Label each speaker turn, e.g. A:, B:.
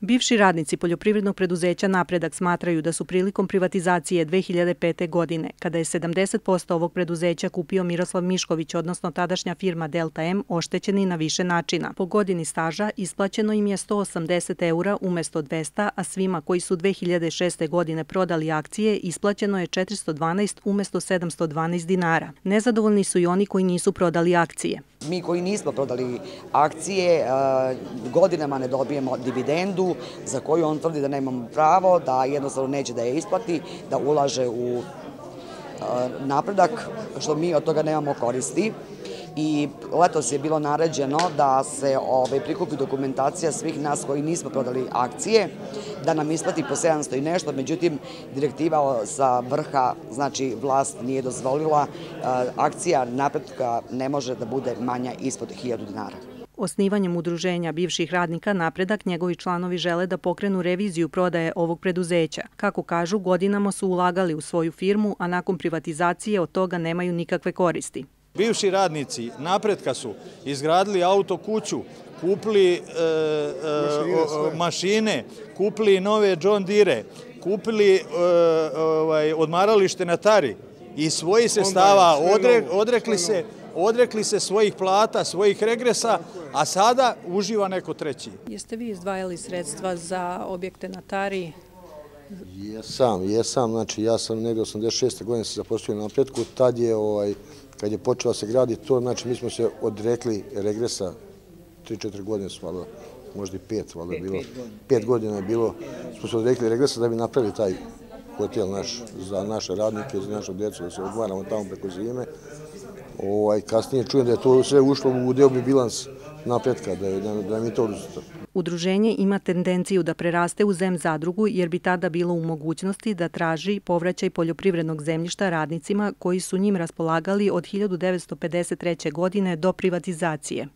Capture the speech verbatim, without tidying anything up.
A: Bivši radnici poljoprivrednog preduzeća Napredak smatraju da su prilikom privatizacije dve hiljade pete. godine, kada je sedamdeset posto ovog preduzeća kupio Miroslav Mišković, odnosno tadašnja firma Delta M, oštećeni na više načina. Po godini staža isplaćeno im je sto osamdeset eura umesto dvesta, a svima koji su dve hiljade šeste. godine prodali akcije isplaćeno je četiristo dvanaest umesto sedamsto dvanaest dinara. Nezadovoljni su i oni koji nisu prodali akcije.
B: Mi koji nismo prodali akcije, godinama ne dobijemo dividendu za koju on tvrdi da nemamo pravo, da jednostavno neće da je isplati, da ulaže u Napredak, što mi od toga nemamo koristi. I letos je bilo naređeno da se prikupi dokumentacija svih nas koji nismo prodali akcije, da nam isplati po sedamsto i nešto, međutim direktiva sa vrha, znači vlast nije dozvolila, akcija Napretka ne može da bude manja ispod hiljadu dinara.
A: Osnivanjem udruženja bivših radnika Napredak, njegovi članovi žele da pokrenu reviziju prodaje ovog preduzeća. Kako kažu, godinama su ulagali u svoju firmu, a nakon privatizacije od toga nemaju nikakve koristi.
C: Bivši radnici Napretka su izgradili auto kuću, kupili mašine, kupili nove John Deere, kupili odmaralište na Tari i svojih sredstava odrekli se svojih plata, svojih regresa, a sada uživa neko treći.
A: Jeste vi izdvajali sredstva za objekte na Tari?
D: Jesam, jesam. Znači, ja sam negdje osamdeset šeste. godine se zaposlio na Napretku. Tad je, kad je počela se graditi to, znači, mi smo se odrekli regresa. tri četiri godine su, valjda, možda i pet, valjda bilo. Pet godina je bilo, smo se odrekli regresa da bi napravili taj hotel naš, za naše radnike, za našu djecu, da se odmaramo tamo preko zime. Kasnije čujem da je to sve ušlo u deobni bilans Napretka, da je mi to uzeto.
A: Udruženje ima tendenciju da preraste u zem zadrugu jer bi tada bilo u mogućnosti da traži povraćaj poljoprivrednog zemljišta radnicima koji su njim raspolagali od hiljadu devetsto pedeset treće. godine do privatizacije.